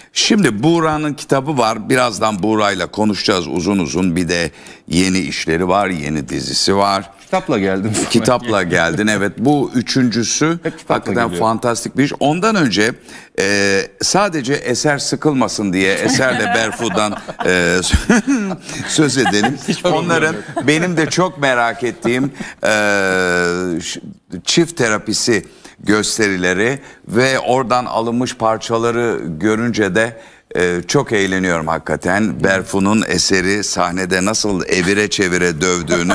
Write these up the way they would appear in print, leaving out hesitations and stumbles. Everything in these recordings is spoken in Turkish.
Şimdi Buğra'nın kitabı var. Birazdan Buğra'yla konuşacağız uzun uzun. Bir de yeni işleri var, yeni dizisi var. Kitapla geldin. Kitapla geldin, evet. Bu üçüncüsü hakikaten geliyor. fantastik bir iş. Ondan önce sadece Eser sıkılmasın diye Eser'le Berfu'dan söz edelim. Onların benim de çok merak ettiğim çift terapisi gösterileri ve oradan alınmış parçaları görünce de çok eğleniyorum hakikaten. Berfu'nun Eser'i sahnede nasıl evire çevire dövdüğünü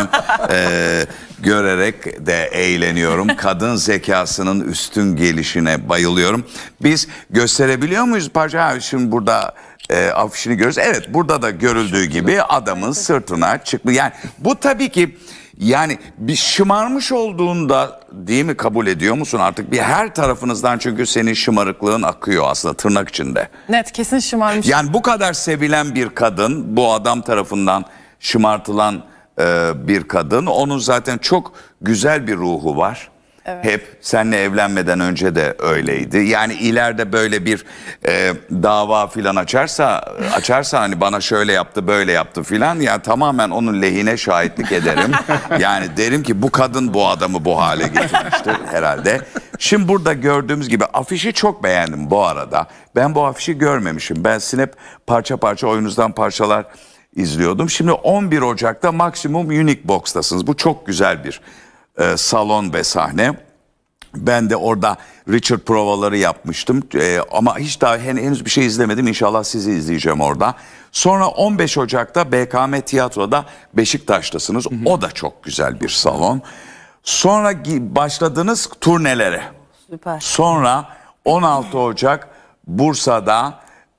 görerek de eğleniyorum. Kadın zekasının üstün gelişine bayılıyorum. Biz gösterebiliyor muyuz parça? Ha, şimdi burada afişini görüyoruz. Evet, burada da görüldüğü gibi adamın sırtına çıktı. Yani bu tabii ki yani bir şımarmış olduğunda, değil mi, kabul ediyor musun artık? Bir her tarafınızdan çünkü senin şımarıklığın akıyor aslında tırnak içinde. Net, kesin şımarmış. Yani bu kadar sevilen bir kadın, bu adam tarafından şımartılan bir kadın. Onun zaten çok güzel bir ruhu var. Evet. Hep seninle evlenmeden önce de öyleydi. Yani ileride böyle bir dava filan açarsa hani bana şöyle yaptı böyle yaptı filan, yani tamamen onun lehine şahitlik ederim. Yani derim ki bu kadın bu adamı bu hale getirmiştir herhalde. Şimdi burada gördüğümüz gibi afişi çok beğendim bu arada. Ben bu afişi görmemişim. Ben hep parça parça oyunuzdan parçalar izliyordum. Şimdi 11 Ocak'ta Maximum Unique Box'tasınız. Bu çok güzel bir salon ve sahne. Ben de orada Richard provaları yapmıştım ama hiç daha henüz bir şey izlemedim. İnşallah sizi izleyeceğim orada. Sonra 15 Ocak'ta BKM Tiyatro'da Beşiktaş'tasınız. O da çok güzel bir salon. Sonra başladınız turnelere. Süper. Sonra 16 Ocak Bursa'da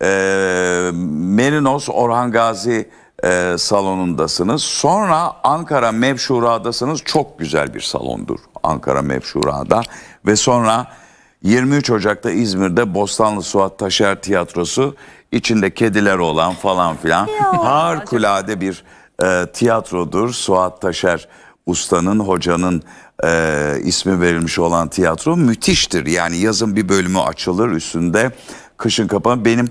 Merinos Orhan Gazi salonundasınız. Sonra Ankara Mevşura'dasınız. Çok güzel bir salondur Ankara Mevşura'da. Ve sonra 23 Ocak'ta İzmir'de Bostanlı Suat Taşer Tiyatrosu, içinde kediler olan falan filan harikulade bir tiyatrodur. Suat Taşer ustanın, hocanın ismi verilmiş olan tiyatro müthiştir. Yani yazın bir bölümü açılır, üstünde kışın kapanır. Benim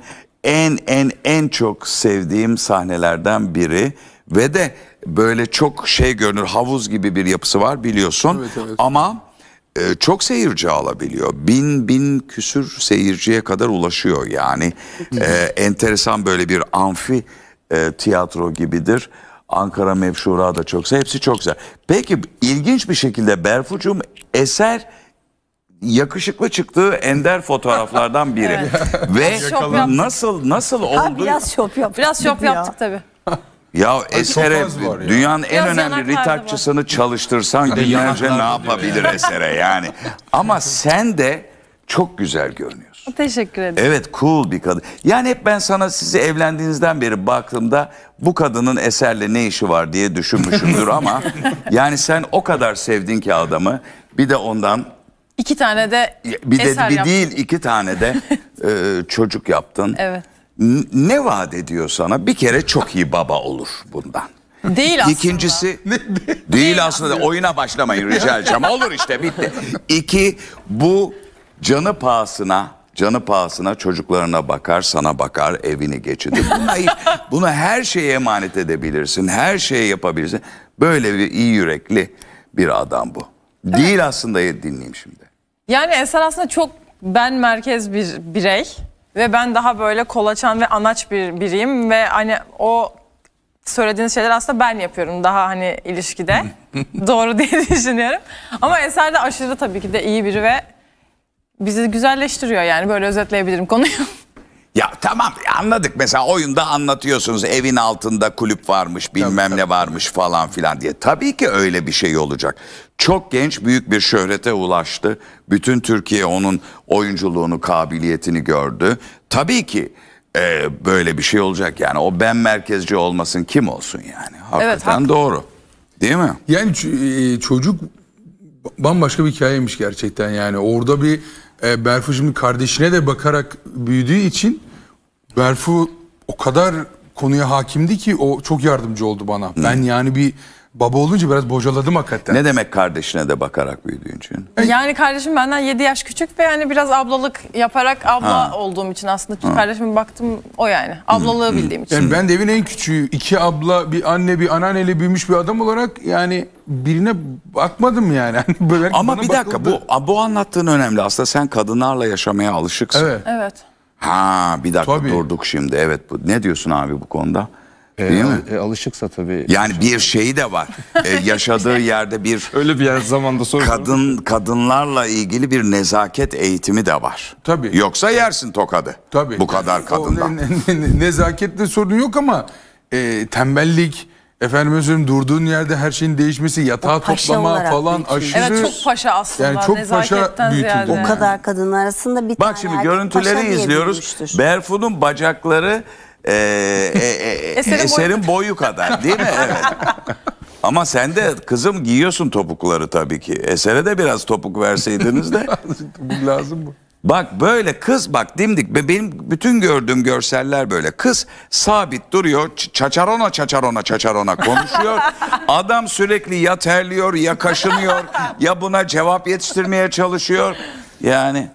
en çok sevdiğim sahnelerden biri ve de böyle çok şey görünür, havuz gibi bir yapısı var biliyorsun. Evet, evet. Ama çok seyirci alabiliyor. Bin küsür seyirciye kadar ulaşıyor yani. Enteresan böyle bir amfi tiyatro gibidir. Ankara Mevşura da çok güzel. Hepsi çok güzel. Peki ilginç bir şekilde Berfucuğum, Eser yakışıklı çıktığı ender fotoğraflardan biri. Ve nasıl oldu? Biraz şop yaptık. Biraz şop yaptık tabii. Ya Eser'e dünyanın en önemli retouchçısını çalıştırsan günlerce ne yapabilir Eser'e yani. Ama sen de çok güzel görünüyorsun. Teşekkür ederim. Evet, cool bir kadın. Yani hep ben sana, sizi evlendiğinizden beri baktığımda bu kadının Eser'le ne işi var diye düşünmüşümdür ama yani sen o kadar sevdin ki adamı, bir de ondan 2 tane de iki tane de çocuk yaptın. Evet. Ne vaat ediyor sana? Bir kere çok iyi baba olur bundan. Değil aslında. İkincisi değil aslında. Oyuna başlamayın rica edeceğim. Olur işte, bitti. 2, bu canı pahasına çocuklarına bakar, sana bakar, evini geçirir. Bunu her şeye emanet edebilirsin. Her şeyi yapabilirsin. Böyle bir iyi yürekli bir adam bu. Evet. Değil aslında, dinleyeyim şimdi. Yani Eser aslında çok ben merkez bir birey ve ben daha böyle kolaçan ve anaç bir biriyim ve hani o söylediğiniz şeyler aslında ben yapıyorum daha hani ilişkide doğru diye düşünüyorum. Ama Eser de aşırı tabii ki de iyi biri ve bizi güzelleştiriyor, yani böyle özetleyebilirim konuyu. Ya tamam, anladık. Mesela oyunda anlatıyorsunuz, evin altında kulüp varmış, bilmem ne varmış falan filan diye. Tabii ki öyle bir şey olacak. Çok genç, büyük bir şöhrete ulaştı. Bütün Türkiye onun oyunculuğunu, kabiliyetini gördü. Tabii ki böyle bir şey olacak yani. O ben merkezci olmasın, kim olsun yani. Hakikaten evet, doğru. Değil mi? Yani çocuk bambaşka bir hikayeymiş gerçekten yani. Orada bir Berfu şimdi kardeşine de bakarak büyüdüğü için Berfu o kadar konuya hakimdi ki o çok yardımcı oldu bana. Ben yani bir baba olunca biraz bocaladım hakikaten. Ne demek kardeşine de bakarak büyüdüğün için? Yani kardeşim benden 7 yaş küçük ve yani biraz ablalık yaparak abla olduğum için aslında kardeşime baktım o yani. Ablalığı bildiğim için. Yani ben de evin en küçüğü, 2 abla, bir anne, bir anneanneyle büyümüş bir adam olarak yani birine bakmadım yani. Hani böyle Ama bana bir dakika bakıldı. bu anlattığın önemli. Aslında sen kadınlarla yaşamaya alışıksın. Evet. Evet. Ha bir dakika Tabii. durduk şimdi. Evet ne diyorsun abi bu konuda? Değil mi? Alışıksa tabii. Yani bir şeyi de var. Yaşadığı yerde bir Öyle bir yer zamanda sorun. kadınlarla ilgili bir nezaket eğitimi de var. Tabii. Yoksa yersin tokadı. Tabii. Bu kadar kadından. Nezaketle sorun yok ama tembellik, efendim söyleyeyim durduğun yerde her şeyin değişmesi, yatağı paşa toplama olarak falan büyütülmüş. aşırı. Evet çok paşa aslında. Yani çok paşa Nezaketten büyütüldü. ziyade. O kadar kadın arasında bir Bak tane şimdi erkek paşa görüntüleri diye izliyoruz. büyümüştür. Berfu'nun bacakları Eser'in boyu kadar değil mi? Evet. Ama sen de kızım giyiyorsun topukları tabii ki. Eser'e de biraz topuk verseydiniz de. Bu lazım mı? Bak böyle kız bak dimdik. Benim bütün gördüğüm görseller böyle. Kız sabit duruyor. Çaçarona konuşuyor. Adam sürekli ya terliyor ya kaşınıyor. Ya buna cevap yetiştirmeye çalışıyor. Yani.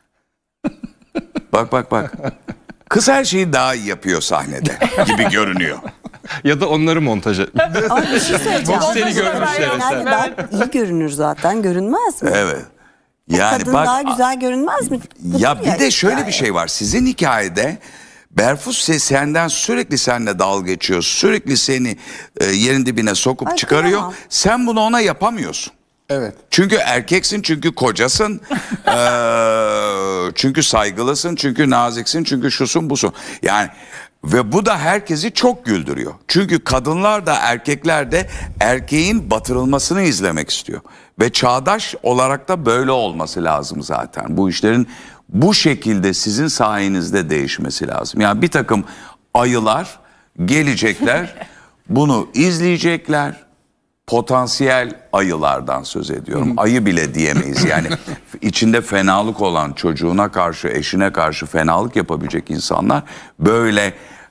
Bak. Kız her şeyi daha iyi yapıyor sahnede gibi görünüyor. Ya da onları montaj etmiş. Ama bir şey söyleyeceğim. Seni görmüşler Yani Eser. daha iyi görünür zaten. Görünmez mi? Evet. O Yani kadın bak daha güzel görünmez mi? ya bir de şöyle hikaye. bir şey var. Sizin hikayede Berfus senden sürekli seninle dalga geçiyor. Sürekli seni yerin dibine sokup Ay, çıkarıyor. kıyamam. Sen bunu ona yapamıyorsun. Evet. Çünkü erkeksin, çünkü kocasın, çünkü saygılısın, çünkü naziksin, çünkü şusun busun. Yani ve bu da herkesi çok güldürüyor. Çünkü kadınlar da erkekler de erkeğin batırılmasını izlemek istiyor. Ve çağdaş olarak da böyle olması lazım zaten. Bu işlerin bu şekilde sizin sayenizde değişmesi lazım. Yani bir takım ayılar gelecekler, bunu izleyecekler. Potansiyel ayılardan söz ediyorum. Ayı bile diyemeyiz. Yani içinde fenalık olan çocuğuna karşı, eşine karşı fenalık yapabilecek insanlar böyle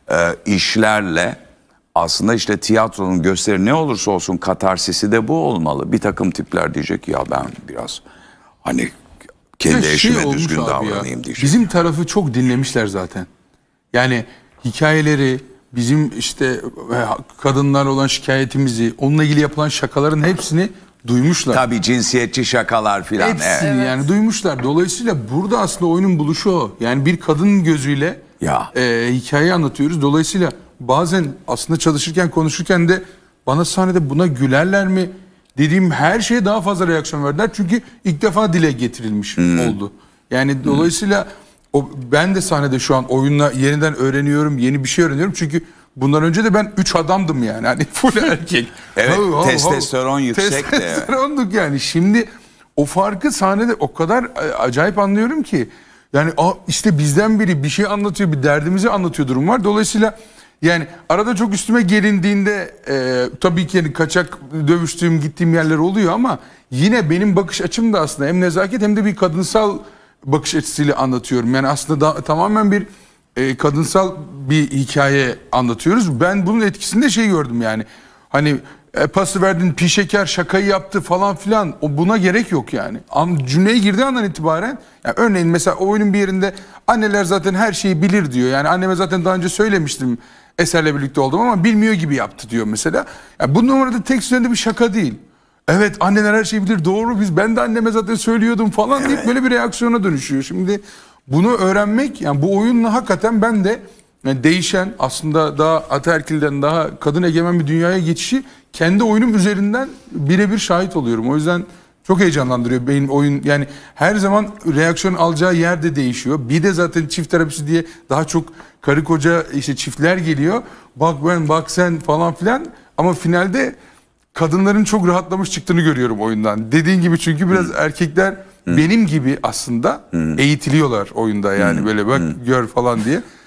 işlerle aslında işte tiyatronun gösteri ne olursa olsun katarsisi de bu olmalı. Bir takım tipler diyecek ya ben biraz hani kendi Ya eşime olmuş düzgün abi davranayım diyecek. Bizim tarafı çok dinlemişler zaten. Yani hikayeleri, bizim işte kadınlar olan şikayetimizi, onunla ilgili yapılan şakaların hepsini duymuşlar. Tabii cinsiyetçi şakalar filan. Hepsini Evet. yani duymuşlar. Dolayısıyla burada aslında oyunun buluşu o. Yani bir kadın gözüyle Ya. hikayeyi anlatıyoruz. Dolayısıyla bazen aslında çalışırken, konuşurken de bana sahnede buna gülerler mi dediğim her şeye daha fazla reaksiyon verdiler. Çünkü ilk defa dile getirilmiş oldu. Yani dolayısıyla ben de sahnede şu an oyunla yeniden öğreniyorum, yeni bir şey öğreniyorum. Çünkü bundan önce de ben 3 adamdım yani. Hani full erkek. Evet, testosteron yüksek de. Testosteronduk yani. Şimdi o farkı sahnede o kadar acayip anlıyorum ki. Yani işte bizden biri bir şey anlatıyor, bir derdimizi anlatıyor durum var. Dolayısıyla yani arada çok üstüme gelindiğinde tabii ki yani kaçak dövüştüğüm, gittiğim yerler oluyor ama yine benim bakış açım da aslında hem nezaket hem de bir kadınsal bakış açısıyla anlatıyorum. Yani aslında tamamen bir kadınsal bir hikaye anlatıyoruz. Ben bunun etkisinde şey gördüm yani. Hani pası verdin, pi şeker şakayı yaptı falan filan. Buna gerek yok yani. Cümleye girdiği andan itibaren yani örneğin mesela o oyunun bir yerinde anneler zaten her şeyi bilir diyor. Yani anneme zaten daha önce söylemiştim Eser'le birlikte oldum ama bilmiyor gibi yaptı diyor mesela. Yani bu numarada tek üzerinde bir şaka değil. Evet anneler her şeyi bilir doğru ben de anneme zaten söylüyordum falan deyip böyle bir reaksiyona dönüşüyor. Şimdi bunu öğrenmek yani bu oyunla hakikaten ben de yani değişen aslında daha ataerkilden daha kadın egemen bir dünyaya geçişi kendi oyunum üzerinden birebir şahit oluyorum. O yüzden çok heyecanlandırıyor benim oyun yani her zaman reaksiyon alacağı yer de değişiyor. Bir de zaten çift terapisi diye daha çok karı koca işte çiftler geliyor. Bak ben bak sen falan filan ama finalde kadınların çok rahatlamış çıktığını görüyorum oyundan. Dediğin gibi çünkü biraz erkekler benim gibi aslında eğitiliyorlar oyunda yani böyle bak gör falan diye.